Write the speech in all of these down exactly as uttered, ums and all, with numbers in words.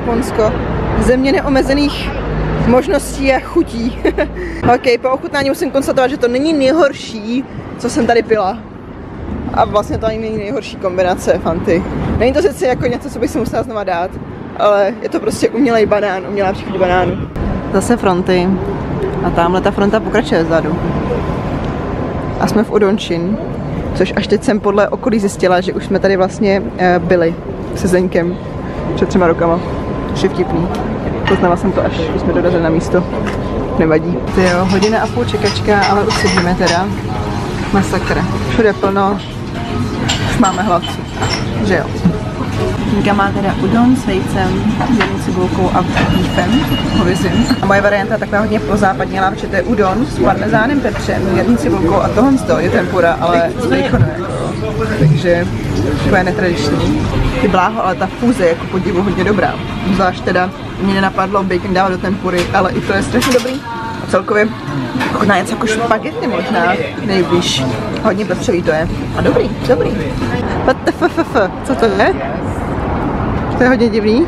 Japonsko. Země neomezených možností a chutí. Ok, po ochutnání musím konstatovat, že to není nejhorší, co jsem tady pila. A vlastně to ani není nejhorší kombinace Fanty. Není to sice jako něco, co bych si musela znova dát, ale je to prostě umělej banán, umělá příchuť banánu. Zase fronty. A tamhle ta fronta pokračuje vzadu. A jsme v Udončin, což až teď jsem podle okolí zjistila, že už jsme tady vlastně e, byli se Zeňkem před třema rokama. Což je vtipný. Poznala jsem to, až jsme dorazili na místo. Nevadí. Tyjo, hodina a půl čekačka, ale už sedíme teda. Masakr. Všude plno. Už máme hlad. Že jo. Mika má teda udon s vejcem, zelenou cibulkou a bífem, hovězím. A moje varianta je taková hodně pozápadnělá, protože to je udon s parmezánem, pepřem, zelenou cibulkou a tohle je tempura, ale z baconu. Takže to je netradiční. Ty bláho, ale ta fúze je jako podivu hodně dobrá. Zvlášť teda mě nenapadlo bacon dávat do tempury, ale i to je strašně dobrý. A celkově chutná něco jako špagety možná, nejblíž. Hodně pepřový to je. A dobrý, dobrý. What the f, f, f. Co to je? To je hodně divný.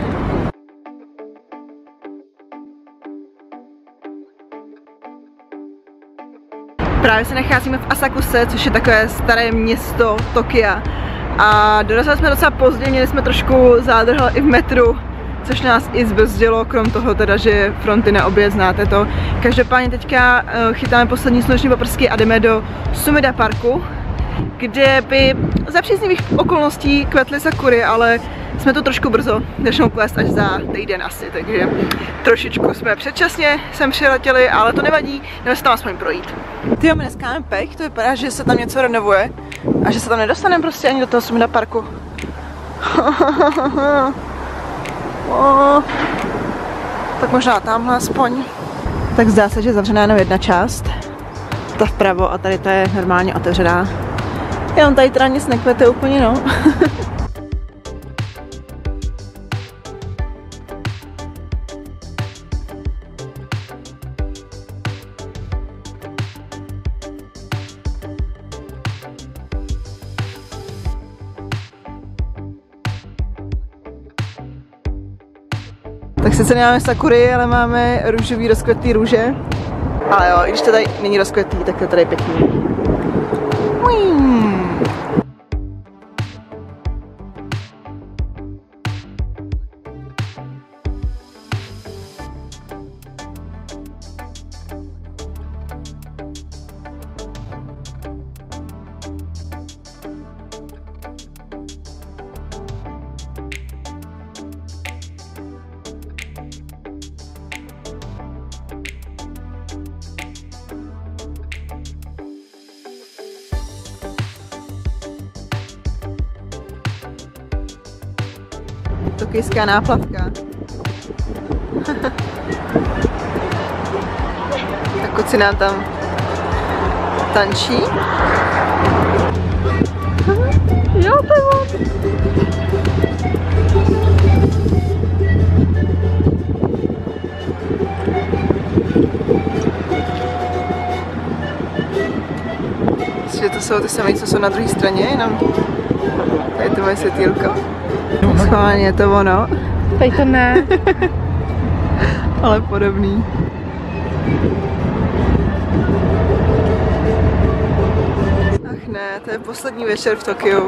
Právě se nacházíme v Asakuse, což je takové staré město Tokia. A dorazili jsme docela pozdě, měli jsme trošku zádrhel i v metru, což nás i zbrzdilo, krom toho teda, že fronty na oběd, znáte to. Každopádně teďka chytáme poslední sluneční paprsky a jdeme do Sumida parku, kde by za příznivých okolností kvetly sakury, ale jsme tu trošku brzo, začnou kvést až za týden asi, takže trošičku jsme předčasně sem přiletěli, ale to nevadí, jdeme se tam aspoň projít. Tyjo, my dneska máme pech, to vypadá, že se tam něco renovuje a že se tam nedostaneme prostě ani do toho Sumida parku. Oh, tak možná tamhle aspoň. Tak zdá se, že je zavřená jenom jedna část, ta vpravo, a tady ta je normálně otevřená. Jenom tady teda nic nekvete úplně, no. Tak sice nemáme sakury, ale máme růžový rozkvetlý růže. Ale jo, i když to tady není rozkvetlý, tak to tady je pěkný. Uím. Tokijská náplavka. Tak kluci nám tam tančí. Jo, to je on. Myslím, že to jsou ty samé, co jsou na druhé straně, jenom tady to moje světýlko. Schválně je to ono. Tady to ne. Ale podobný. Ach ne, to je poslední večer v Tokiu.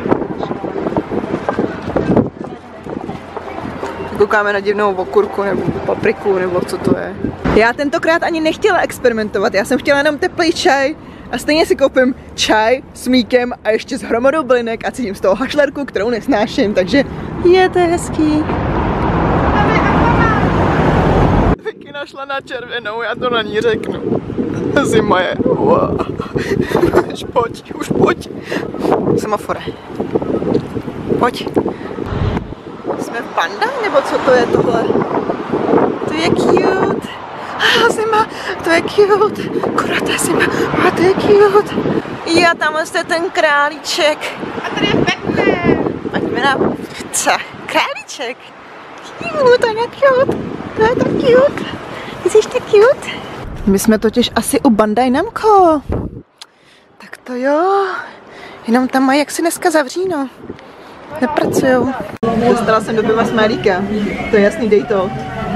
Koukáme na divnou okurku nebo papriku nebo co to je. Já tentokrát ani nechtěla experimentovat, já jsem chtěla jenom teplý čaj. A stejně si koupím čaj s mlíkem a ještě s hromadou bylinek a cítím z toho hašlerku, kterou nesnáším, takže je to hezký. Vicky našla na červenou, já to na ní řeknu. Zima je. Wow. Už pojď, už pojď. Semafore. Pojď. Jsme v Panda, nebo co to je tohle? To je cute. Ah, zima, to je cute. Kurata zima, a to je cute. Já tamhle jste ten králíček. A tady je Batman. Pojďme na co? Králíček. Cute, to je cute. To je tak cute. Jsi tak cute. My jsme totiž asi u Bandai Namco. Tak to jo. Jenom tam mají, jak si dneska zavří, no. nepracujou. Dostala jsem do piva smajlíka. To je jasný, dej to.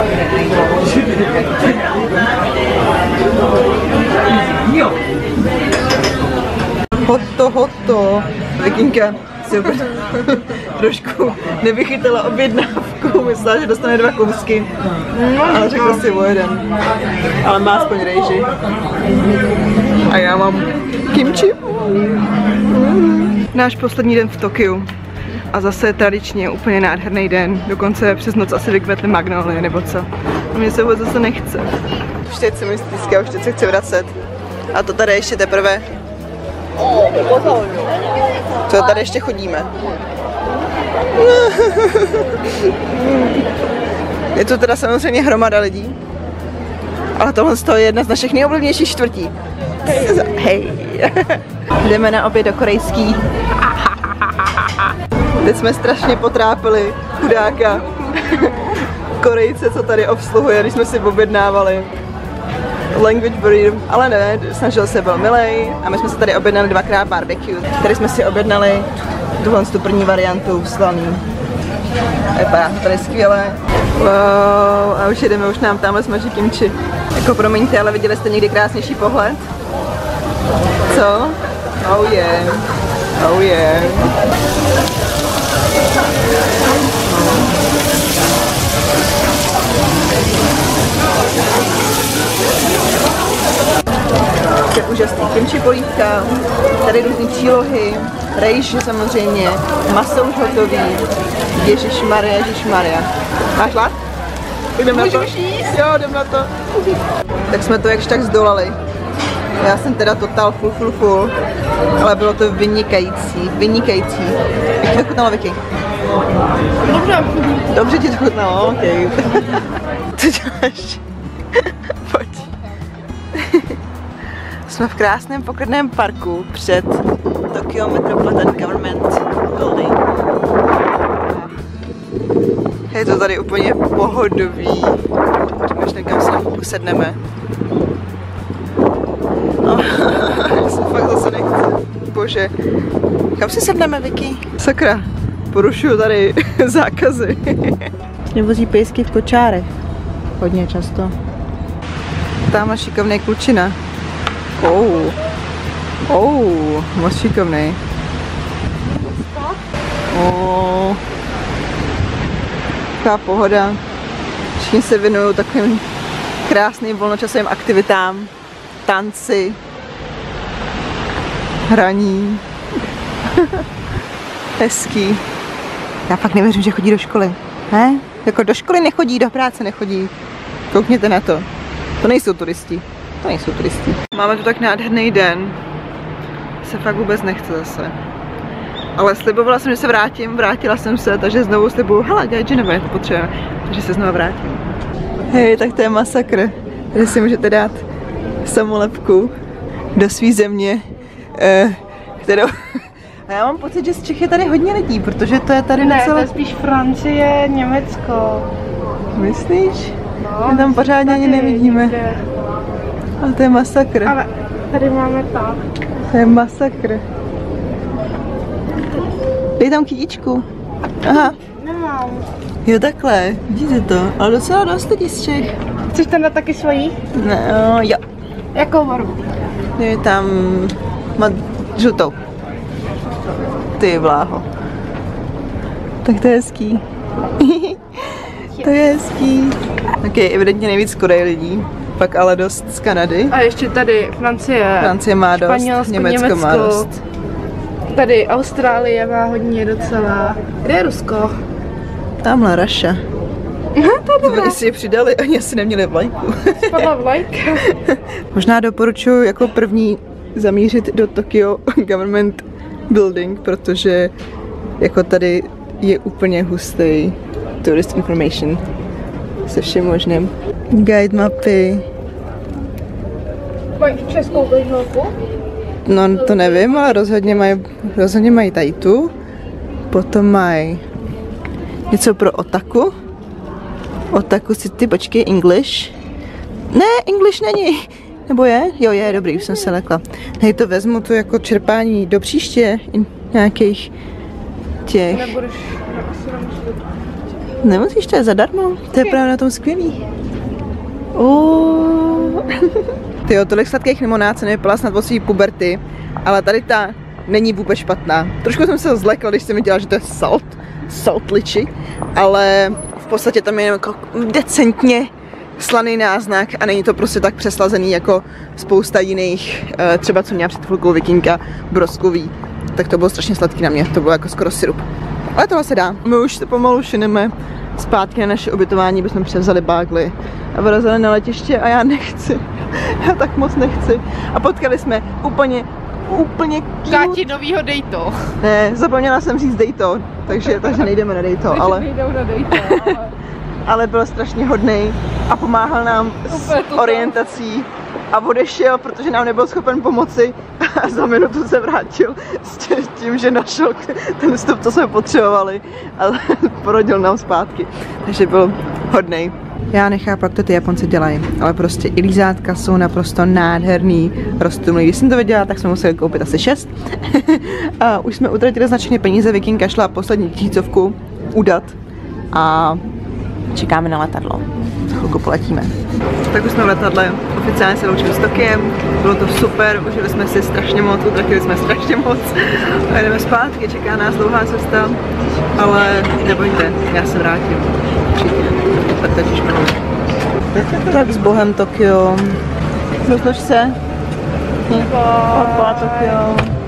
Hoto, hoto. Vikinka si opět trošku nevychytala objednávku. Myslela, že dostane dva kousky. Ale řekla si o jeden. Ale má aspoň rejži. A já mám kimchi. Náš poslední den v Tokiu. A zase tradičně úplně nádherný den. Dokonce přes noc asi vykvetly magnolie nebo co. A mně se vůbec zase nechce. Už teď se mi stýská, už teď se chci vracet. A to tady ještě teprve. To tady ještě chodíme. Je tu teda samozřejmě hromada lidí. Ale tohle je jedna z našich nejoblíbenějších čtvrtí. Hej. Jdeme na oběd do korejský. Teď jsme strašně potrápili chudáka Korejce, co tady obsluhuje, když jsme si objednávali language barrier, ale ne, snažil se, byl milej a my jsme se tady objednali dvakrát barbecue. Tady jsme si objednali tuhle tu první variantu slaný. Vypadá to tady skvěle. Wow, a už jedeme, už nám tamhle smaží kimchi. Jako promiňte, ale viděli jste někdy krásnější pohled? Co? Oh yeah. Oh yeah. Je úžasný kimchi polívka, tady různé přílohy, rejži samozřejmě, maso už hotový, ježišmarja, ježišmarja. Máš hlad? Jdem na to? Jo, jdem na to. Tak jsme to jakž tak zdolali. Já jsem teda total full, full, full, ale bylo to vynikající, vynikající. Jak to chutnalo, Vicky? Dobře. Dobře ti to chutnalo, ok. Co děláš? Pojď. Jsme v krásném poklidném parku před Tokyo Metropolitan Government Building. Je to tady úplně pohodový. Přemýšlím, kam se tam usedneme. Já se fakt zase nechci. Bože. Kam si sedneme, Vicky? Sakra. Porušuju tady zákazy. Nevozí pejsky v kočárech. Hodně často. Tamhle šikovnej klučina. Oh. Oh, moc šikovnej. Oh. Taková pohoda. Všichni se věnují takovým krásným volnočasovým aktivitám. Tanci. Hraní. Hezký. Já fakt nevěřím, že chodí do školy. Ne? Jako do školy nechodí, do práce nechodí. Koukněte na to. To nejsou turisti. To nejsou turisti. Máme tu tak nádherný den. Se fakt vůbec nechce zase. Ale slibovala jsem, že se vrátím, vrátila jsem se, takže znovu slibuju, hele, dělej džinové, to potřebujeme. Takže se znovu vrátím. Hej, tak to je masakr. Tady si můžete dát samolepku do svý země, eh, kterou... A já mám pocit, že z Čech je tady hodně lidí, protože to je tady ne, docela... to je spíš Francie, Německo. Myslíš? No, My tam pořádně ani nevidíme. Kde? Ale to je masakr. Ale tady máme tak. To je masakr. Dej tam kytičku. Aha. Nemám. Jo, takhle. Vidíte to? Ale docela dost lidí z Čech. Chceš tam dát taky svojí? No, jo. Jakou barvu? Je tam... Má žlutou. Ty bláho. Tak to je hezký. To je hezký. Ok, evidentně nejvíc Koreji lidí. Pak ale dost z Kanady. A ještě tady Francie. Francie má dost, Španělsko, Německo, Německo má dost. Tady Austrálie má hodně docela. Kde je Rusko? Tamhle Russia. To je dobré. Oni si je přidali, oni asi neměli vlajku. Spadla vlajka. Možná doporučuji jako první zamířit do Tokyo Government Building, protože jako tady je úplně hustý tourist information se všem možným. Guide mapy. Mají českou guide. No to nevím, ale rozhodně mají, rozhodně mají tady tu. Potom mají něco pro otaku. Otaku city, počkej, English. Ne, English není. Nebo je? Jo, je, dobrý, už jsem se lekla. Hej, to vezmu to jako čerpání do příště nějakých těch. Nebudeš, asi nemusíš. Nemusíš, to je zadarmo. To je právě na tom skvělý. Oh. Tyjo, tolik sladkých limonád se nevypila snad od svý puberty, ale tady ta není vůbec špatná. Trošku jsem se zlekla, když jsem viděla, že to je salt, salt liči, ale v podstatě tam je jenom jako decentně slaný náznak a není to prostě tak přeslazený jako spousta jiných, třeba co měla před chvilkou Vikinka, broskový, tak to bylo strašně sladký na mě, to bylo jako skoro sirup. Ale tohle se dá. My už se pomalu šineme zpátky na naše ubytování, bychom převzali bágly a vyrazili na letiště a já nechci. Já tak moc nechci. A potkali jsme úplně, úplně cute. Káti novýho dejto. Ne, zapomněla jsem říct dejto, takže, takže nejdeme na dejto, ale... nejdou na dejto, ale... ale byl strašně hodnej a pomáhal nám s orientací a odešel, protože nám nebyl schopen pomoci a za minutu se vrátil s tím, že našel ten vstup, co jsme potřebovali a porodil nám zpátky, takže byl hodnej. Já nechápu, jak to ty Japonci dělají, ale prostě i lízátka jsou naprosto nádherný, rostomilý. Když jsem to viděla, tak jsme museli koupit asi šest. A už jsme utratili značně peníze, Vikinka šla poslední tisícovku udat a čekáme na letadlo. Za chvilku poletíme. Tak už jsme v letadle, oficiálně se loučíme s Tokiem, bylo to super, užili jsme si strašně moc, utratili jsme strašně moc a jdeme zpátky, čeká nás dlouhá cesta, ale nebojte, já se vrátím. Tak s bohem Tokio. Rozlož se. Opa, Tokio.